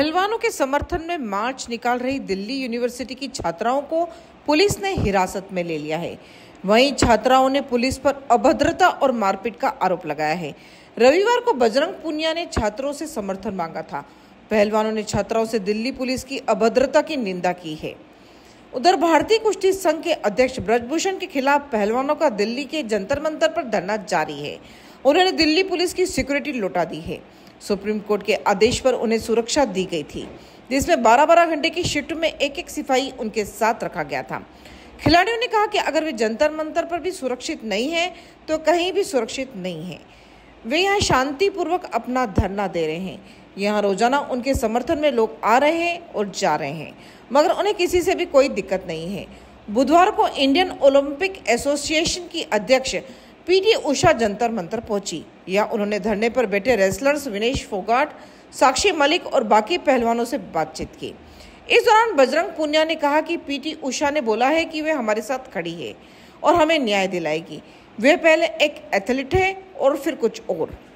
पहलवानों के समर्थन में मार्च निकाल रही दिल्ली यूनिवर्सिटी की छात्राओं को पुलिस ने हिरासत में ले लिया है। वहीं छात्राओं ने पुलिस पर अभद्रता और मारपीट का आरोप लगाया है। रविवार को बजरंग पुनिया ने छात्रों से समर्थन मांगा था। पहलवानों ने छात्राओं से दिल्ली पुलिस की अभद्रता की निंदा की है। उधर भारतीय कुश्ती संघ के अध्यक्ष ब्रजभूषण के खिलाफ पहलवानों का दिल्ली के जंतर मंतर पर धरना जारी है। उन्होंने दिल्ली पुलिस की सिक्योरिटी लौटा दी है। सुप्रीम कोर्ट के आदेश पर उन्हें सुरक्षा दी गई थी, जिसमें 12-12 घंटे की शिफ्ट में एक सिपाही उनके साथ रखा गया था। खिलाड़ियों ने कहा कि अगर वे जंतर मंतर पर भी सुरक्षित नहीं है तो कहीं भी सुरक्षित नहीं है। वे यहाँ शांतिपूर्वक अपना धरना दे रहे हैं। यहाँ रोजाना उनके समर्थन में लोग आ रहे हैं और जा रहे हैं, मगर उन्हें किसी से भी कोई दिक्कत नहीं है। बुधवार को इंडियन ओलंपिक एसोसिएशन की अध्यक्ष पीटी उषा जंतर मंतर पहुंची। यहाँ उन्होंने धरने पर बैठे रेसलर्स विनेश फोगाट, साक्षी मलिक और बाकी पहलवानों से बातचीत की। इस दौरान बजरंग पुनिया ने कहा कि पीटी उषा ने बोला है कि वे हमारे साथ खड़ी है और हमें न्याय दिलाएगी। वे पहले एक एथलीट है और फिर कुछ और।